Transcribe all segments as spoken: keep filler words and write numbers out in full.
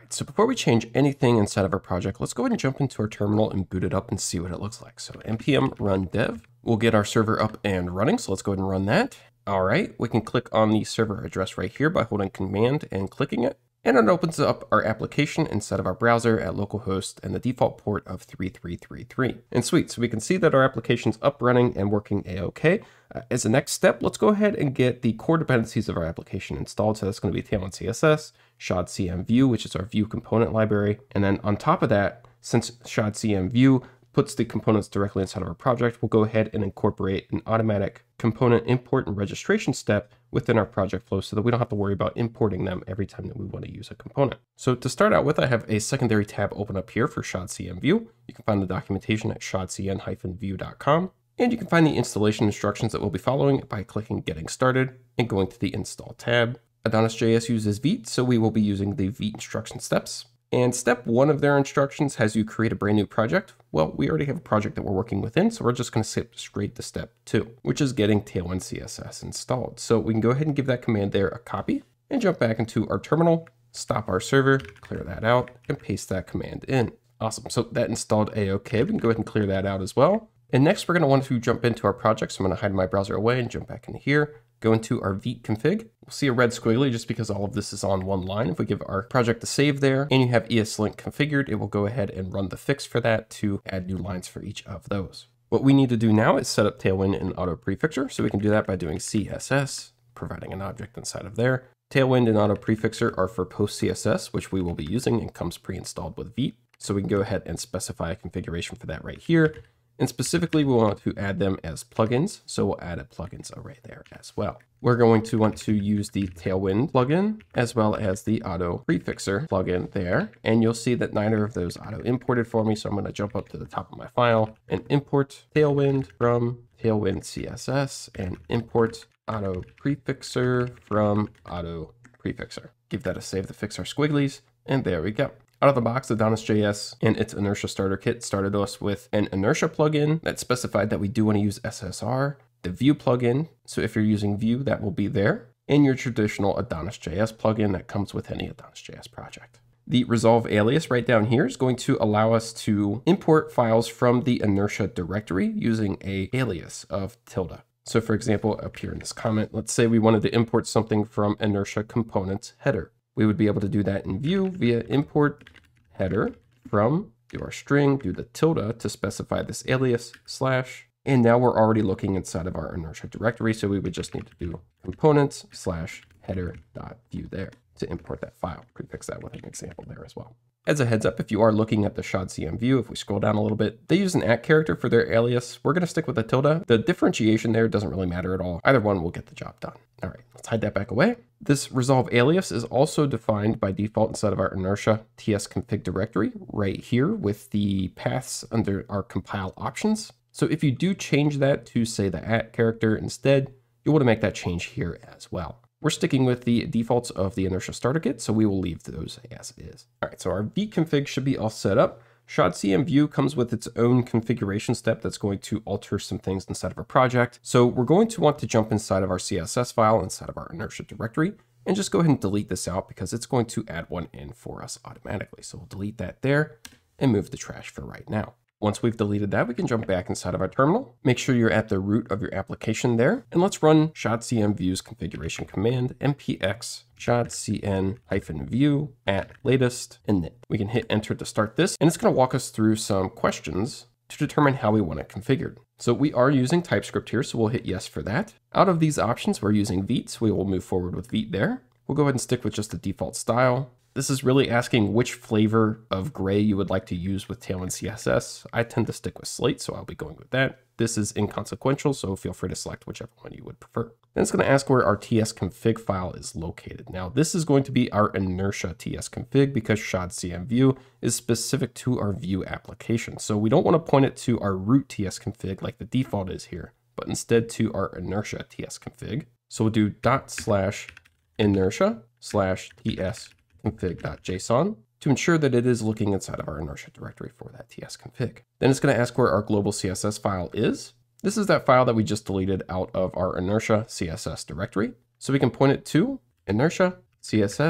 right, so before we change anything inside of our project, let's go ahead and jump into our terminal and boot it up and see what it looks like. So npm run dev, we'll get our server up and running. So let's go ahead and run that. All right, we can click on the server address right here by holding command and clicking it. And it opens up our application inside of our browser at localhost and the default port of three three three three. And sweet, so we can see that our application's up, running, and working a-okay. Uh, as a next step, let's go ahead and get the core dependencies of our application installed. So that's going to be TailwindCSS, Shadcn-Vue, which is our Vue component library. And then on top of that, since Shadcn-Vue puts the components directly inside of our project, we'll go ahead and incorporate an automatic component import and registration step within our project flow so that we don't have to worry about importing them every time that we want to use a component. So to start out with, I have a secondary tab open up here for Shadcn-Vue. You can find the documentation at shadcn dash vue dot com. And you can find the installation instructions that we'll be following by clicking Getting Started and going to the Install tab. AdonisJS uses Vite, so we will be using the Vite instruction steps. And step one of their instructions has you create a brand new project. Well, we already have a project that we're working within, so we're just going to skip straight to step two, which is getting TailwindCSS installed. So we can go ahead and give that command there a copy and jump back into our terminal, stop our server, clear that out, and paste that command in. Awesome. So that installed a-okay. We can go ahead and clear that out as well. And next, we're going to want to jump into our project. So I'm going to hide my browser away and jump back into here. Go into our Vite config. We'll see a red squiggly just because all of this is on one line. If we give our project a save there and you have ESLint configured, it will go ahead and run the fix for that to add new lines for each of those. What we need to do now is set up Tailwind and Auto Prefixer. So we can do that by doing C S S, providing an object inside of there. Tailwind and Auto Prefixer are for post C S S, which we will be using and comes pre-installed with Vite. So we can go ahead and specify a configuration for that right here. And specifically, we want to add them as plugins. So we'll add a plugins array there as well. We're going to want to use the Tailwind plugin as well as the Auto Prefixer plugin there. And you'll see that neither of those auto imported for me. So I'm going to jump up to the top of my file and import Tailwind from TailwindCSS and import Auto Prefixer from Auto Prefixer. Give that a save to fix our squigglies. And there we go. Out of the box, AdonisJS and its Inertia starter kit started us with an Inertia plugin that specified that we do want to use S S R, the Vue plugin, so if you're using Vue, that will be there, and your traditional AdonisJS plugin that comes with any AdonisJS project. The resolve alias right down here is going to allow us to import files from the Inertia directory using a alias of tilde. So for example, up here in this comment, let's say we wanted to import something from Inertia components header. We would be able to do that in Vue via import header from, do our string, do the tilde to specify this alias slash, and now we're already looking inside of our Inertia directory. So we would just need to do components slash header dot view there to import that file. Prefix that with an example there as well. As a heads up, if you are looking at the Shadcn-Vue, if we scroll down a little bit, they use an at character for their alias. We're going to stick with the tilde. The differentiation there doesn't really matter at all. Either one will get the job done. All right, let's hide that back away. This resolve alias is also defined by default inside of our Inertia tsconfig directory right here with the paths under our compile options. So if you do change that to say the at character instead, you'll want to make that change here as well. We're sticking with the defaults of the Inertia starter kit, so we will leave those as is. All right, so our Vite config should be all set up. Shadcn-Vue comes with its own configuration step that's going to alter some things inside of our project. So we're going to want to jump inside of our C S S file inside of our Inertia directory and just go ahead and delete this out because it's going to add one in for us automatically. So we'll delete that there and move the trash for right now. Once we've deleted that, we can jump back inside of our terminal. Make sure you're at the root of your application there. And let's run Shadcn-Vue's configuration command, npx shadcn-vue at latest init. We can hit enter to start this, and it's going to walk us through some questions to determine how we want it configured. So we are using TypeScript here, so we'll hit yes for that. Out of these options, we're using Vite, so we will move forward with Vite there. We'll go ahead and stick with just the default style. This is really asking which flavor of gray you would like to use with TailwindCSS. I tend to stick with slate, so I'll be going with that. This is inconsequential, so feel free to select whichever one you would prefer. Then it's going to ask where our tsconfig file is located. Now, this is going to be our Inertia tsconfig because Shadcn-Vue is specific to our Vue application. So we don't want to point it to our root tsconfig like the default is here, but instead to our Inertia tsconfig. So we'll do dot slash inertia slash ts config.json to ensure that it is looking inside of our Inertia directory for that tsconfig. Then it's going to ask where our global C S S file is. This is that file that we just deleted out of our Inertia C S S directory. So we can point it to Inertia C S S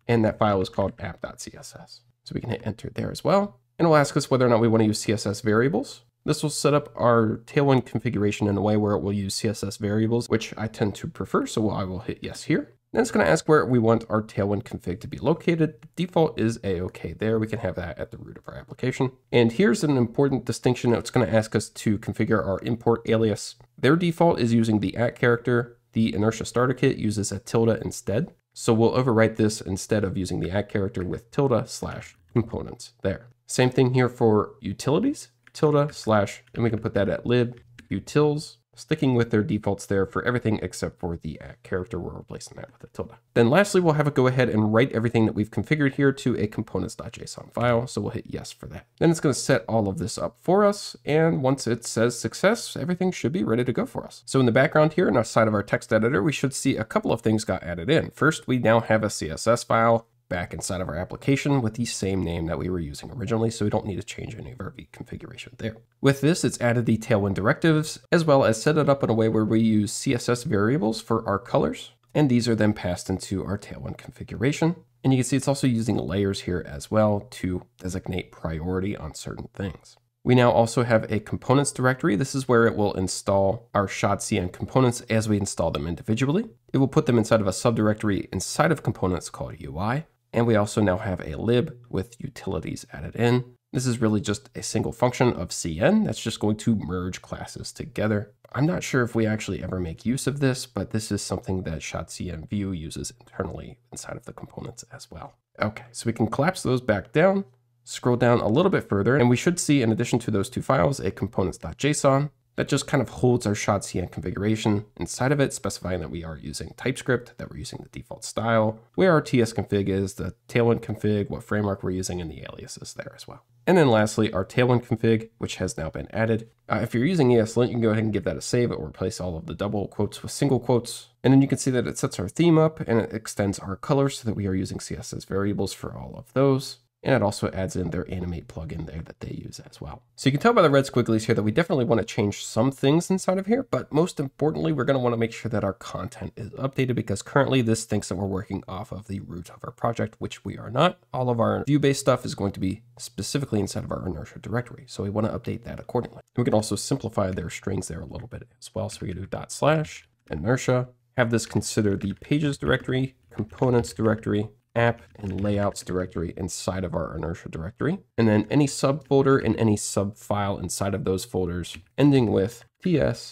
and that file is called app.css. So we can hit enter there as well. And it'll ask us whether or not we want to use C S S variables. This will set up our Tailwind configuration in a way where it will use C S S variables, which I tend to prefer, so I will hit yes here. Then it's going to ask where we want our Tailwind config to be located. The default is A-OK there. We can have that at the root of our application. And here's an important distinction. It's going to ask us to configure our import alias. Their default is using the at character. The Inertia starter kit uses a tilde instead. So we'll overwrite this instead of using the at character with tilde slash components there. Same thing here for utilities, tilde slash, and we can put that at lib utils, sticking with their defaults there for everything except for the at character. We're replacing that with a tilde. Then lastly, we'll have it go ahead and write everything that we've configured here to a components.json file. So we'll hit yes for that. Then it's going to set all of this up for us. And once it says success, everything should be ready to go for us. So in the background here, on the side of our text editor, we should see a couple of things got added in. First, we now have a C S S file back inside of our application with the same name that we were using originally, so we don't need to change any of our V configuration there. With this, it's added the Tailwind directives, as well as set it up in a way where we use C S S variables for our colors, and these are then passed into our Tailwind configuration. And you can see it's also using layers here as well to designate priority on certain things. We now also have a components directory. This is where it will install our Shadcn components as we install them individually. It will put them inside of a subdirectory inside of components called U I. And we also now have a lib with utilities added in. This is really just a single function of C N that's just going to merge classes together. I'm not sure if we actually ever make use of this, but this is something that Shadcn-Vue uses internally inside of the components as well. Okay, so we can collapse those back down, scroll down a little bit further, and we should see, in addition to those two files, a components.json that just kind of holds our Shadcn configuration inside of it, specifying that we are using TypeScript, that we're using the default style, where our T S config is, the Tailwind config, what framework we're using, and the aliases there as well. And then lastly, our Tailwind config, which has now been added. Uh, if you're using ESLint, you can go ahead and give that a save. It will replace all of the double quotes with single quotes. And then you can see that it sets our theme up and it extends our colors so that we are using C S S variables for all of those. And it also adds in their animate plugin there that they use as well. So you can tell by the red squigglies here that we definitely want to change some things inside of here, but most importantly, we're going to want to make sure that our content is updated because currently this thinks that we're working off of the root of our project, which we are not. All of our Vue-based stuff is going to be specifically inside of our Inertia directory. So we want to update that accordingly. And we can also simplify their strings there a little bit as well. So we can do dot slash Inertia, have this consider the pages directory, components directory, app and layouts directory inside of our Inertia directory, and then any subfolder and any subfile inside of those folders ending with ts,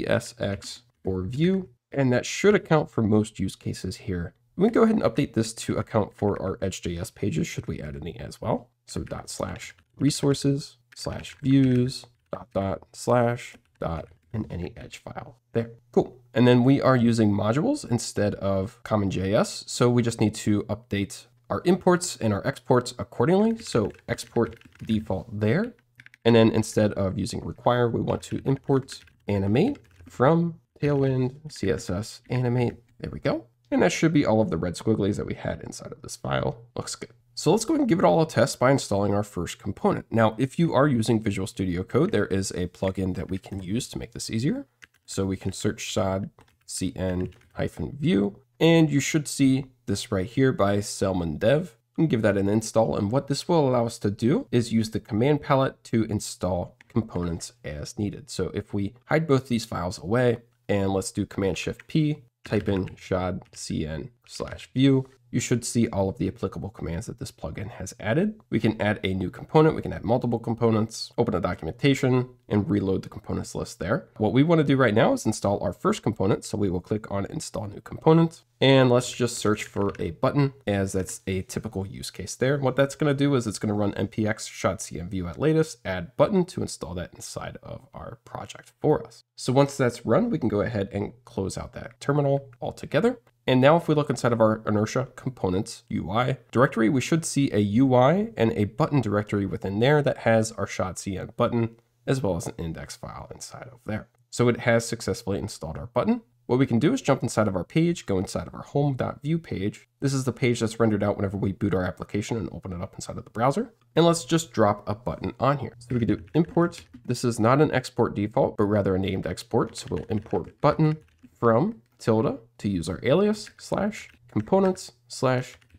tsx, or view, and that should account for most use cases here. We can go ahead and update this to account for our Edge.js pages should we add any as well. So dot slash resources slash views dot dot slash dot in any Edge file there. Cool. And then we are using modules instead of common J S. So we just need to update our imports and our exports accordingly. So export default there. And then instead of using require, we want to import animate from Tailwind C S S animate. There we go. And that should be all of the red squigglies that we had inside of this file. Looks good. So let's go ahead and give it all a test by installing our first component. Now, if you are using Visual Studio Code, there is a plugin that we can use to make this easier. So we can search Shadcn-Vue, and you should see this right here by Selman Dev. And give that an install. And what this will allow us to do is use the command palette to install components as needed. So if we hide both these files away, and let's do Command Shift P, type in Shadcn slash view, you should see all of the applicable commands that this plugin has added. We can add a new component, we can add multiple components, open a documentation, and reload the components list there. What we want to do right now is install our first component, so we will click on Install New Component, and let's just search for a button, as that's a typical use case there. What that's going to do is it's going to run npx Shadcn-Vue at latest, add button to install that inside of our project for us. So once that's run, we can go ahead and close out that terminal altogether. And now if we look inside of our Inertia components U I directory, we should see a U I and a button directory within there that has our Shadcn button, as well as an index file inside of there. So it has successfully installed our button. What we can do is jump inside of our page, go inside of our home.view page. This is the page that's rendered out whenever we boot our application and open it up inside of the browser. And let's just drop a button on here. So we can do import. This is not an export default, but rather a named export. So we'll import button from tilde to use our alias slash components slash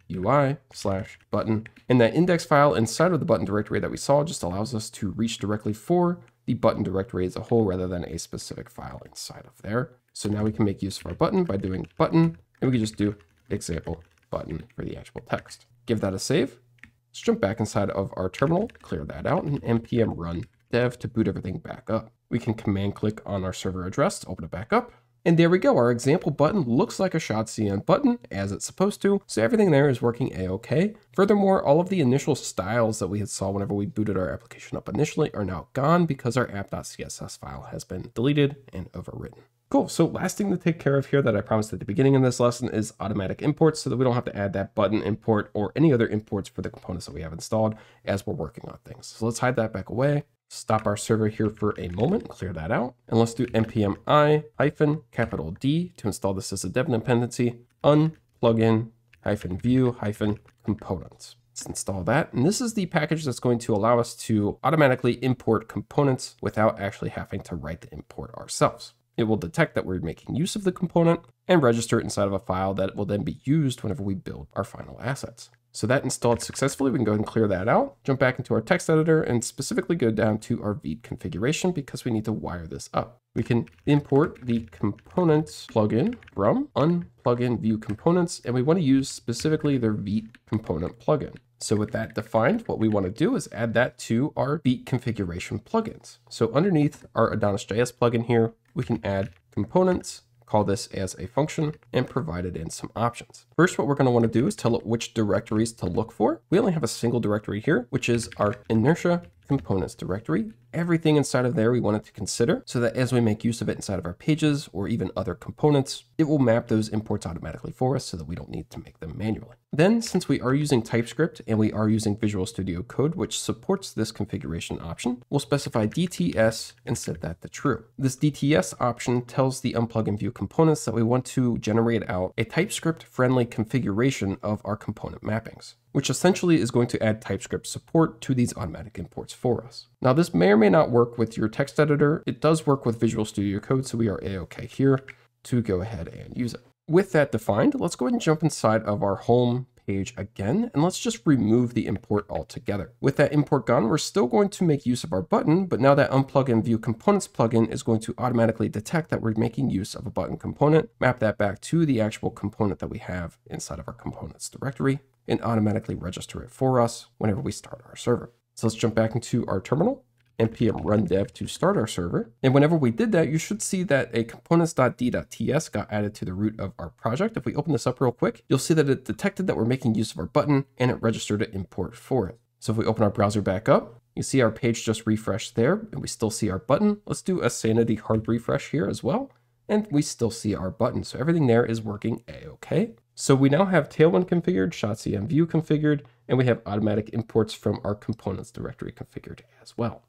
U I slash button. And that index file inside of the button directory that we saw just allows us to reach directly for the button directory as a whole rather than a specific file inside of there. So now we can make use of our button by doing button, and we can just do example button for the actual text. Give that a save. Let's jump back inside of our terminal, clear that out, and npm run dev to boot everything back up. We can command click on our server address to open it back up. And there we go. Our example button looks like a Shadcn button as it's supposed to. So everything there is working a-okay. Furthermore, all of the initial styles that we had saw whenever we booted our application up initially are now gone because our app.css file has been deleted and overwritten. Cool. So last thing to take care of here that I promised at the beginning of this lesson is automatic imports so that we don't have to add that button import or any other imports for the components that we have installed as we're working on things. So let's hide that back away. Stop our server here for a moment, clear that out. And let's do npm i hyphen capital D to install this as a dev dependency, unplugin hyphen view hyphen components. Let's install that. And this is the package that's going to allow us to automatically import components without actually having to write the import ourselves. It will detect that we're making use of the component and register it inside of a file that will then be used whenever we build our final assets. So that installed successfully. We can go ahead and clear that out, jump back into our text editor, and specifically go down to our Vite configuration because we need to wire this up. We can import the components plugin from Unplugin-Vue-Components, and we want to use specifically their Vite component plugin. So with that defined, what we want to do is add that to our Vite configuration plugins. So underneath our AdonisJS plugin here, we can add components, call this as a function, and provide it in some options. First, what we're going to want to do is tell it which directories to look for. We only have a single directory here, which is our Inertia components directory. Everything inside of there we want it to consider so that as we make use of it inside of our pages or even other components, it will map those imports automatically for us so that we don't need to make them manually. Then, since we are using TypeScript and we are using Visual Studio Code, which supports this configuration option, we'll specify D T S and set that to true. This D T S option tells the Unplugin-Vue-Components that we want to generate out a TypeScript-friendly configuration of our component mappings, which essentially is going to add TypeScript support to these automatic imports for us. Now, this may or may not work with your text editor. It does work with Visual Studio Code, so we are a-okay here to go ahead and use it. With that defined, let's go ahead and jump inside of our home page again, and let's just remove the import altogether. With that import gone, we're still going to make use of our button, but now that Unplugin-Vue-Components plugin is going to automatically detect that we're making use of a button component, map that back to the actual component that we have inside of our components directory, and automatically register it for us whenever we start our server. So let's jump back into our terminal, npm run dev to start our server. And whenever we did that, you should see that a components.d.ts got added to the root of our project. If we open this up real quick, you'll see that it detected that we're making use of our button and it registered an import for it. So if we open our browser back up, you see our page just refreshed there and we still see our button. Let's do a sanity hard refresh here as well. And we still see our button. So everything there is working a-okay. So we now have Tailwind configured, Shadcn-Vue configured, and we have automatic imports from our components directory configured as well.